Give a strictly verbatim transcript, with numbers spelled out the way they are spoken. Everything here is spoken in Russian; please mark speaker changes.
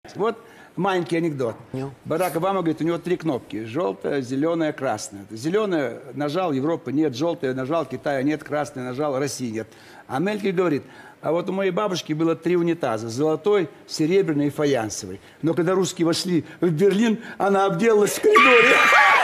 Speaker 1: Вот маленький анекдот.
Speaker 2: Ну.
Speaker 1: Барак Обама говорит, у него три кнопки. Желтая, зеленая, красная. Зеленая нажал, Европы нет. Желтая нажал, Китая нет. Красная нажал, России нет. А Мельки говорит, а вот у моей бабушки было три унитаза. Золотой, серебряный и фаянсовый. Но когда русские вошли в Берлин, она обделалась в коридоре.